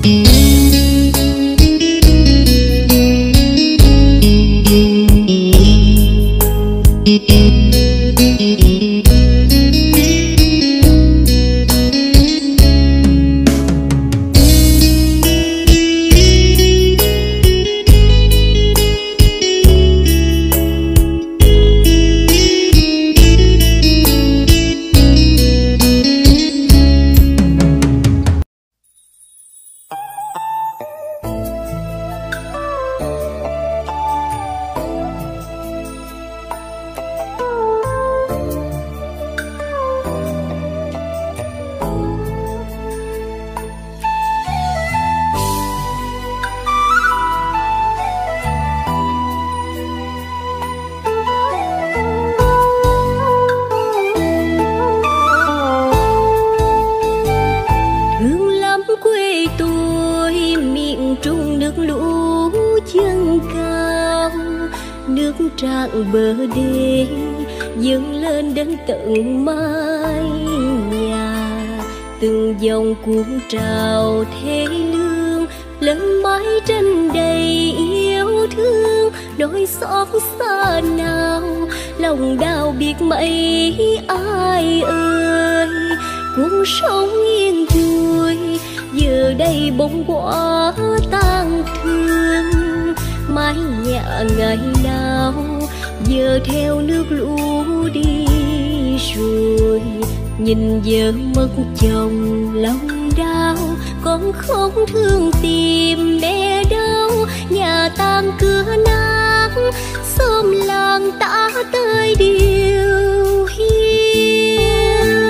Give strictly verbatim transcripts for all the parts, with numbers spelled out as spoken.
Trạng bờ đê dâng lên đến tận mái nhà, từng dòng cuộn trào thế lương lên mái tranh đầy yêu thương. Nỗi xót xa nào lòng đau biết mấy ai ơi, cuộc sống yên vui giờ đây bỗng quá tang thương. Mái nhà ngày nào giờ theo nước lũ đi rồi, nhìn vợ mất chồng lòng đau, con không thương tìm mẹ đâu. Nhà tan cửa nát xóm làng tả tơi điều hiu.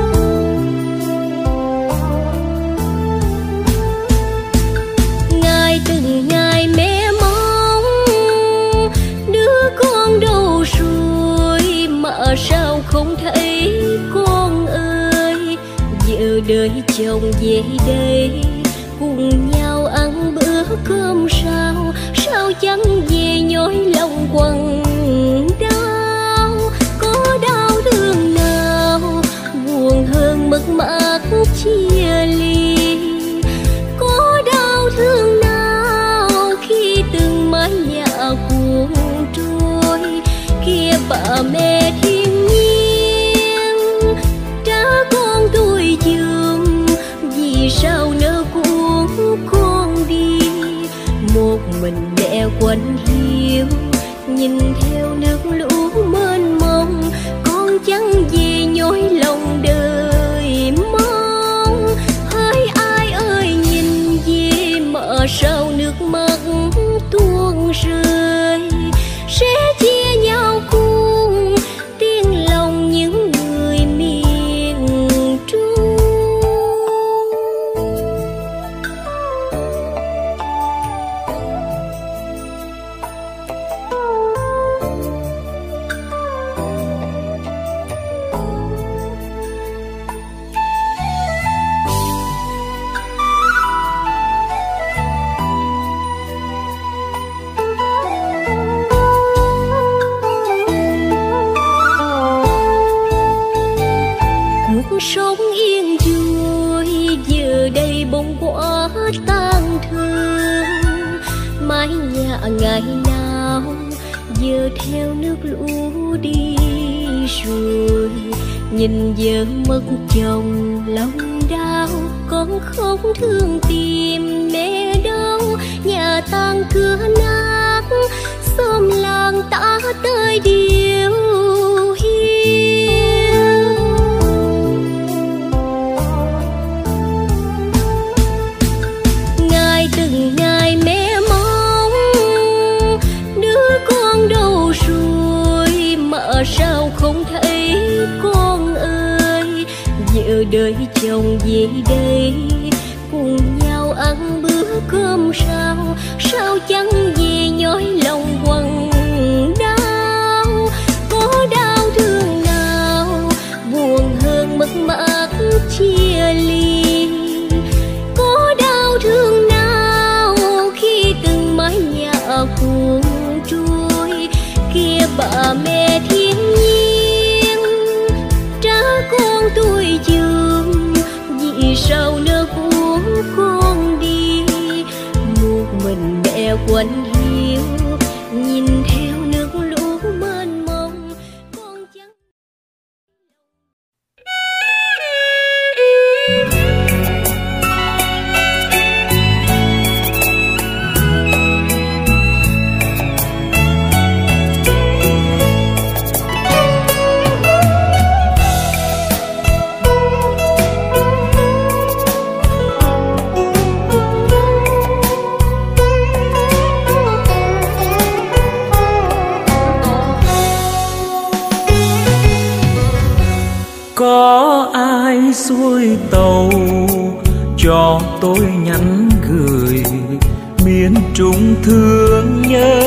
Ngày từng ngày mẹ mong đứa con đâu rồi mà sao không thấy con ơi. Giờ đời chồng về đây cùng nhau ăn bữa cơm sao, sao chẳng về nhói lòng quặn đau. Có đau thương nào buồn hơn mất mát chia ly, có đau thương nào khi từng mái nhà cuốn trôi. Kia bà mẹ thiên nhiên trả con tôi giùm, vì sao nỡ cuốn con đi. Một mình mẹ quạnh hiu nhìn theo nước lũ mênh mông, con chẳng về nhói lòng đời mong. Hỡi ai ơi nhìn về mà sao nước mắt tuôn rơi, sẽ chia nhau cùng tiếng lòng những người miền Trung. Cuộc sống yên vui giờ đây bỗng quá tang thương. Mái nhà ngày nào giờ theo nước lũ đi rồi, nhìn vợ mất chồng lòng đau, con không thương tìm mẹ đâu. Nhà tan cửa nát xóm làng tả tơi điều hiu. Ngày từng ngày mẹ mong đứa con đâu rồi mà sao không thấy con ơi. Giờ đời chồng về đây cùng nhau ăn bữa cơm sao, sao chẳng về nhói lòng quặn đau. Có đau thương nào buồn hơn mất mát chia ly, có đau thương nào khi từng mái nhà cuốn trôi. Kia bà mẹ thiên nhiên trả con tôi giùm, vì sao nỡ cuốn con đi. quạnh hiu, nhìn theo nước lũ mênh mông con trắng. Có ai xuôi tàu cho tôi nhắn gửi miền Trung thương nhớ,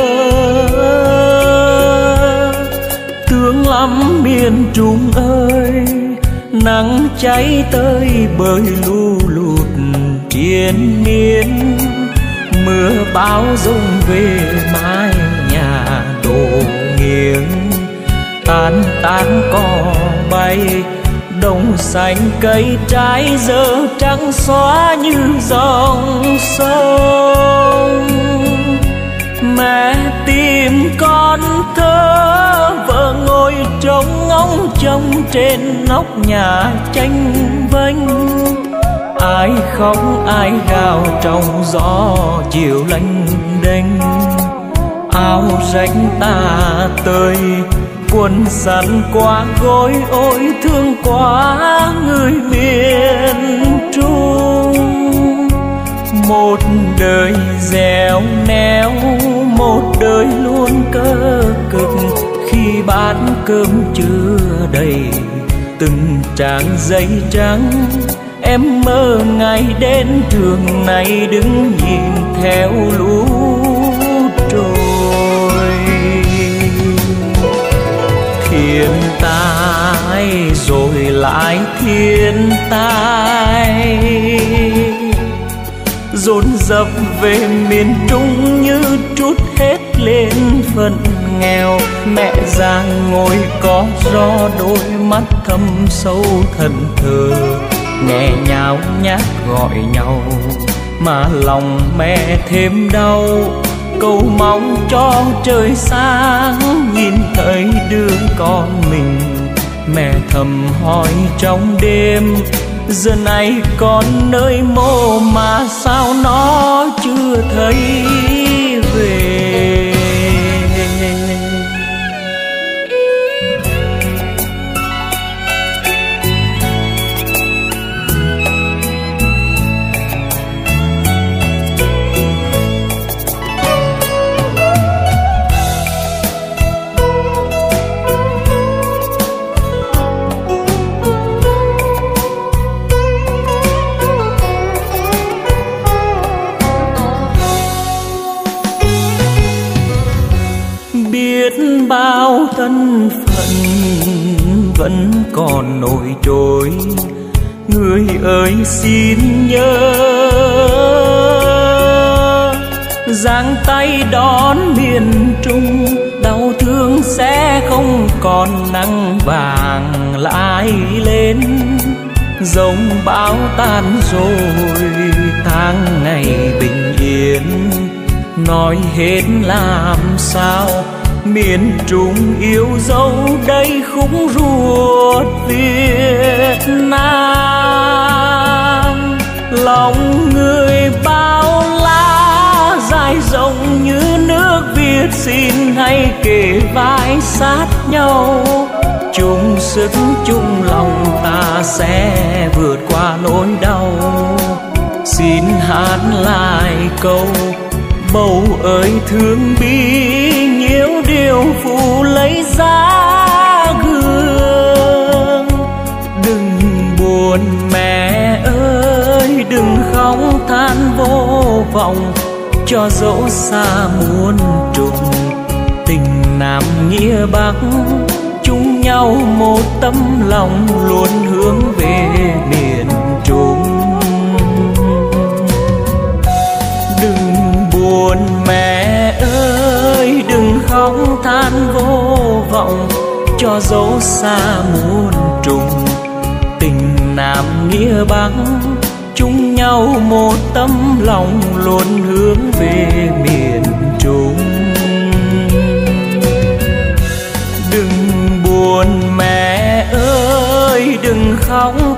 thương lắm miền Trung ơi, nắng cháy tới bơi lu lụt triền miên, mưa bão rông về mái nhà đổ nghiêng, tan tan cỏ bay đồng xanh cây trái dơ trắng xóa như dòng sông. Mẹ tìm con thơ, vợ ngồi trông ngóng trông trên nóc nhà tranh vênh, ai khóc ai gào trong gió chiều lênh đênh, áo rách tà tơi quần sắn qua gối, ôi thương quá người miền Trung. Một đời dẻo néo, một đời luôn cơ cực, khi bát cơm chưa đầy từng trang giấy trắng, em mơ ngày đến trường này đứng nhìn theo lũ trôi. Thiên tai rồi lại thiên tai, dồn dập về miền Trung như trút hết lên phận nghèo. Mẹ già ngồi có gió, đôi mắt thâm sâu thần thờ, nghe nháo nhác gọi nhau mà lòng mẹ thêm đau. Cầu mong cho trời sáng nhìn thấy đứa con mình, mẹ thầm hỏi trong đêm, giờ này con nơi mô mà sao nó chưa thấy về. Bao thân phận vẫn còn nổi trôi, người ơi xin nhớ giang tay đón miền Trung. Đau thương sẽ không còn nắng vàng lại lên, giông bão tan rồi tháng ngày bình yên. Nói hết làm sao miền Trung yêu dấu đây khúc ruột Việt Nam. Lòng người bao la dài rộng như nước Việt, xin hãy kề vai sát nhau, chung sức chung lòng ta sẽ vượt qua nỗi đau. Xin hát lại câu bầu ơi thương bi, nhiều điều phụ lấy giá gương. Đừng buồn mẹ ơi, đừng khóc than vô vọng, cho dẫu xa muôn trùng tình Nam nghĩa Bắc, chung nhau một tấm lòng luôn hướng về miền Trung. Đừng buồn mẹ ơi, đừng khóc than vô vọng, cho dẫu xa muôn trùng tình Nam nghĩa Bắc, chung nhau một tấm lòng luôn hướng về miền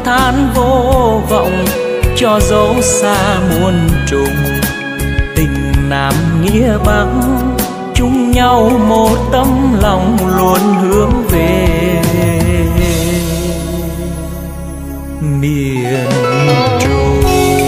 than vô vọng, cho dấu xa muôn trùng. Tình Nam nghĩa Bắc chung nhau một tấm lòng luôn hướng về miền Trung.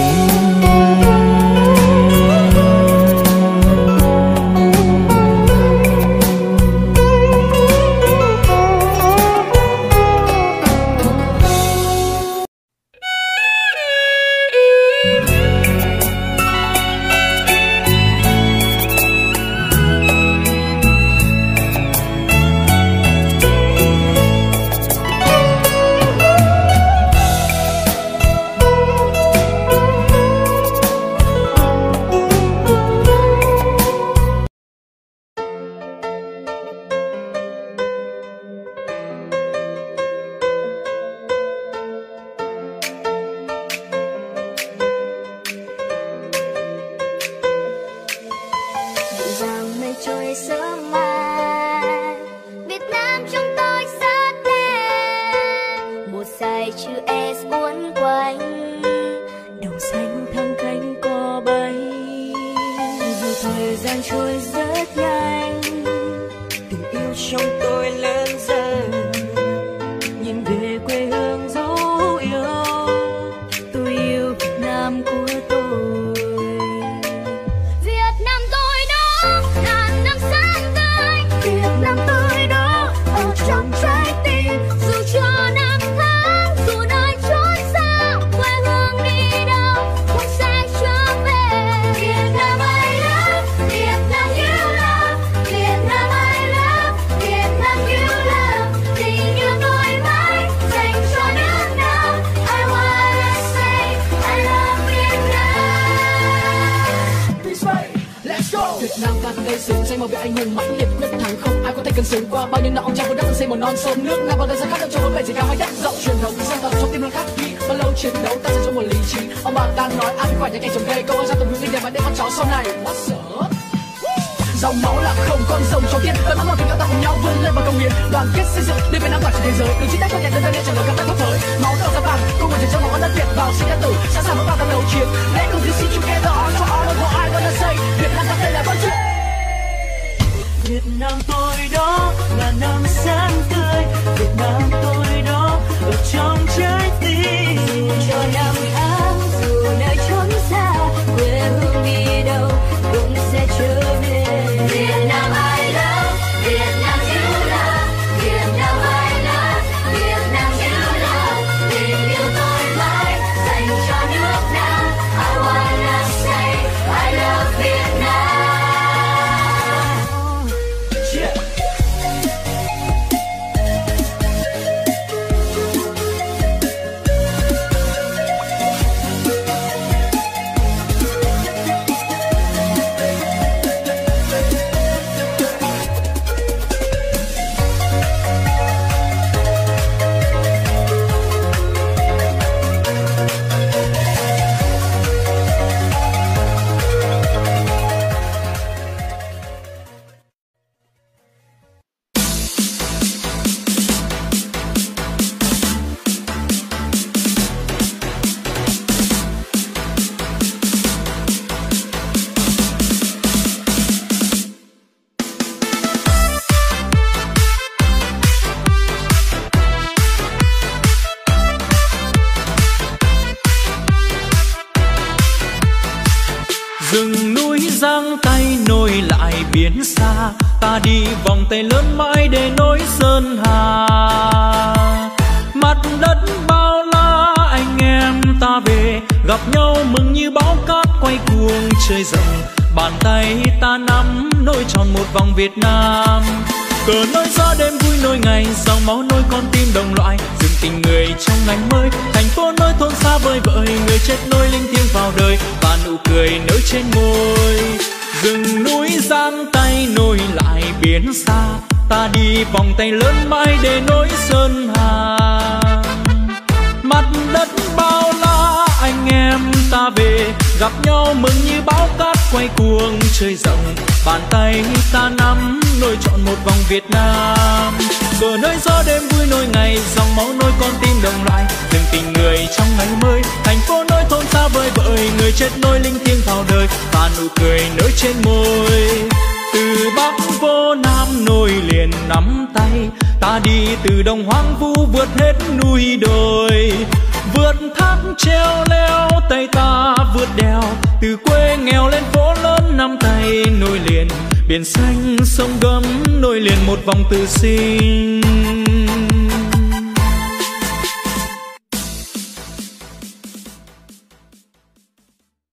Rừng núi giang tay nối lại biển xa, ta đi vòng tay lớn mãi để nối sơn hà. Mặt đất bao la anh em ta về, gặp nhau mừng như bão cát quay cuồng trời rộng. Bàn tay ta nắm nối tròn một vòng Việt Nam. Cờ nối gió đêm vui nối ngày, dòng máu nối con tim đồng loại. Dừng tình người trong ngành mới, thành phố nối thôn xa vời vợi. Người chết nối linh thiêng vào đời, và nụ cười nở trên môi. Rừng núi giang tay nối lại biển xa, ta đi vòng tay lớn mãi để nối sơn hà. Mặt đất bao la anh em ta về, gặp nhau mừng như bão cát quay cuồng trời rộng. Bàn tay ta nắm nối trọn một vòng Việt Nam. Cờ nơi gió đêm vui nối ngày, dòng máu nối con tim đồng loại. Từng tình người người chết nối linh thiêng vào đời và nụ cười nở trên môi. Từ Bắc vô Nam nối liền nắm tay, ta đi từ đồng hoang vu vượt hết núi đồi, vượt thác treo leo tay ta vượt đèo, từ quê nghèo lên phố lớn nắm tay nối liền biển xanh sông gấm, nối liền một vòng từ sinh.